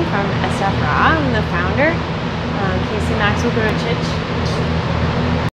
from SF Raw. I'm the founder, Casey Maxwell Gruchich.